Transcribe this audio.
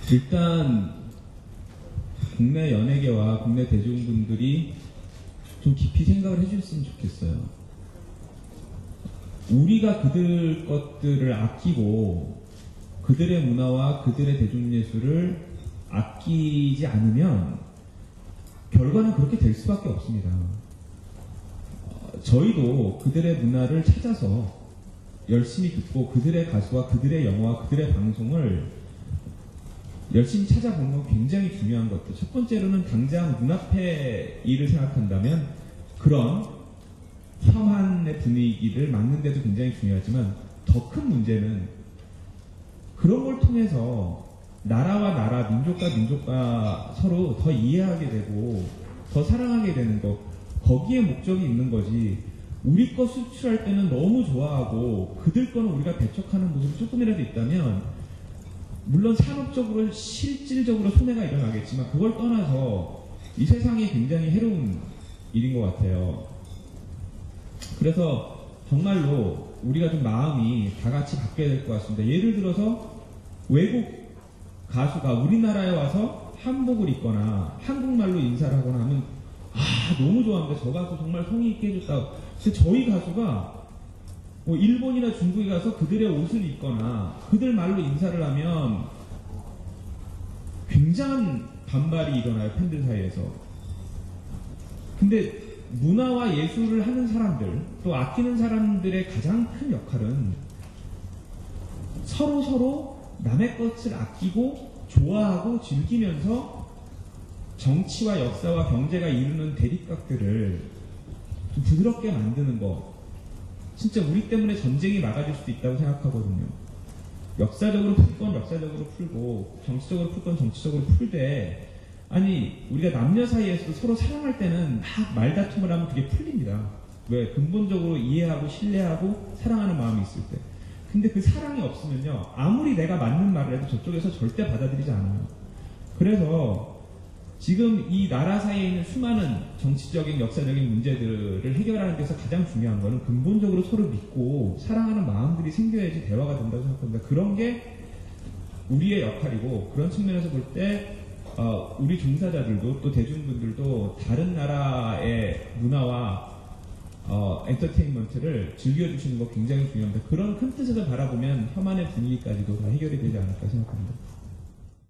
일단 국내 연예계와 국내 대중분들이 좀 깊이 생각을 해주셨으면 좋겠어요. 우리가 그들 것들을 아끼고 그들의 문화와 그들의 대중예술을 아끼지 않으면 결과는 그렇게 될 수밖에 없습니다. 저희도 그들의 문화를 찾아서 열심히 듣고 그들의 가수와 그들의 영화와 그들의 방송을 열심히 찾아보는 건 굉장히 중요한 것들. 첫 번째로는 당장 눈앞의 일을 생각한다면 그런 혐한의 분위기를 막는 데도 굉장히 중요하지만 더 큰 문제는 그런 걸 통해서 나라와 나라, 민족과 민족과 서로 더 이해하게 되고 더 사랑하게 되는 것, 거기에 목적이 있는 거지. 우리 거 수출할 때는 너무 좋아하고 그들 거는 우리가 배척하는 모습이 조금이라도 있다면 물론 산업적으로 실질적으로 손해가 일어나겠지만 그걸 떠나서 이 세상이 굉장히 해로운 일인 것 같아요. 그래서 정말로 우리가 좀 마음이 다 같이 바뀌어야 될 것 같습니다. 예를 들어서 외국 가수가 우리나라에 와서 한복을 입거나 한국말로 인사를 하거나 하면 너무 좋아합니다. 저 가수 정말 성의 있게 해줬다. 근데 저희 가수가 뭐 일본이나 중국에 가서 그들의 옷을 입거나 그들 말로 인사를 하면 굉장한 반발이 일어나요. 팬들 사이에서. 근데 문화와 예술을 하는 사람들, 또 아끼는 사람들의 가장 큰 역할은 서로 남의 것을 아끼고 좋아하고 즐기면서 정치와 역사와 경제가 이루는 대립각들을 좀 부드럽게 만드는 거. 진짜 우리 때문에 전쟁이 막아질 수도 있다고 생각하거든요. 역사적으로 풀 건 역사적으로 풀고 정치적으로 풀 건 정치적으로 풀되, 아니 우리가 남녀 사이에서도 서로 사랑할 때는 막 말다툼을 하면 그게 풀립니다. 왜? 근본적으로 이해하고 신뢰하고 사랑하는 마음이 있을 때. 근데 그 사랑이 없으면요, 아무리 내가 맞는 말을 해도 저쪽에서 절대 받아들이지 않아요. 그래서 지금 이 나라 사이에 있는 수많은 정치적인 역사적인 문제들을 해결하는 데서 가장 중요한 거는 근본적으로 서로 믿고 사랑하는 마음들이 생겨야지 대화가 된다고 생각합니다. 그런 게 우리의 역할이고, 그런 측면에서 볼 때 우리 종사자들도 또 대중분들도 다른 나라의 문화와 엔터테인먼트를 즐겨주시는 거 굉장히 중요합니다. 그런 큰 뜻에서 바라보면 혐한의 분위기까지도 다 해결이 되지 않을까 생각합니다.